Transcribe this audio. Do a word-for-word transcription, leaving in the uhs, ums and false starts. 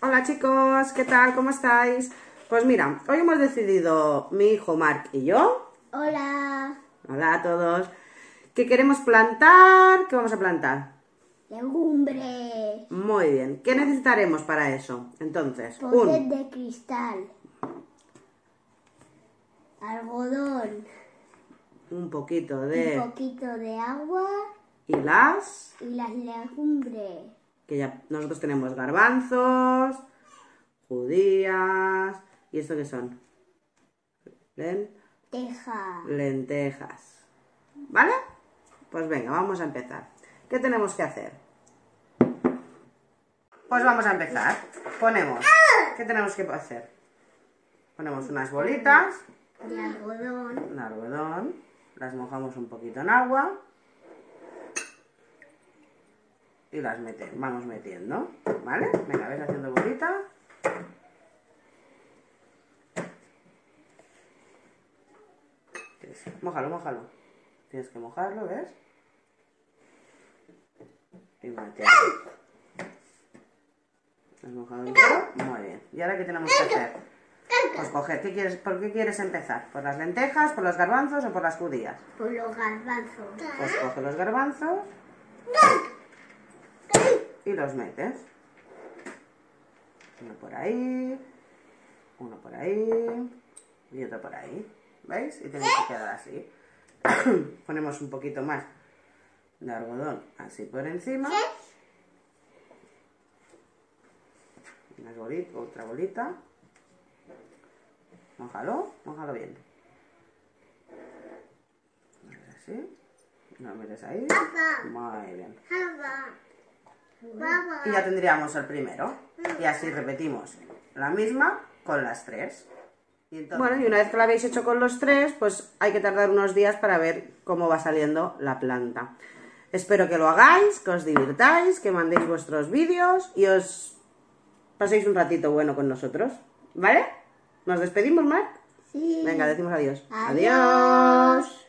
Hola chicos, ¿qué tal? ¿Cómo estáis? Pues mira, hoy hemos decidido mi hijo Marc y yo. Hola. Hola a todos. Que queremos plantar. ¿Qué vamos a plantar? Legumbres. Muy bien. ¿Qué necesitaremos para eso? Entonces, Potes un, de cristal. Algodón. un poquito Un de... poquito de agua. Y las... Y las legumbres. Que ya nosotros tenemos garbanzos, judías... ¿Y esto qué son? Len... Teja. Lentejas. ¿Vale? Pues venga, vamos a empezar. ¿Qué tenemos que hacer? Pues vamos a empezar. Ponemos... ¿Qué tenemos que hacer? Ponemos unas bolitas De algodón. de algodón. Las mojamos un poquito en agua. Y las metemos, vamos metiendo. ¿Vale? Venga, ves haciendo bolita. Mójalo, mójalo. Tienes que mojarlo, ¿ves? Y meter. ¿Has mojado el todo? Muy bien. ¿Y ahora qué tenemos que hacer? Pues coger. ¿Qué quieres, ¿Por qué quieres empezar? ¿Por las lentejas, por los garbanzos o por las judías? Por los garbanzos. Pues coge los garbanzos y los metes. Uno por ahí, uno por ahí y otro por ahí. ¿Veis? Y tiene que quedar así. Ponemos un poquito más de algodón así por encima. Una bolita, otra bolita. Mójalo, mójalo bien. Así. Lo metes ahí. Muy bien. Y ya tendríamos el primero. Y así repetimos la misma con las tres. Y entonces... Bueno, y una vez que la habéis hecho con los tres, pues hay que tardar unos días para ver cómo va saliendo la planta. Espero que lo hagáis, que os divirtáis, que mandéis vuestros vídeos y os paséis un ratito bueno con nosotros. ¿Vale? ¿Nos despedimos, Marc? Sí. Venga, decimos adiós. Adiós. Adiós.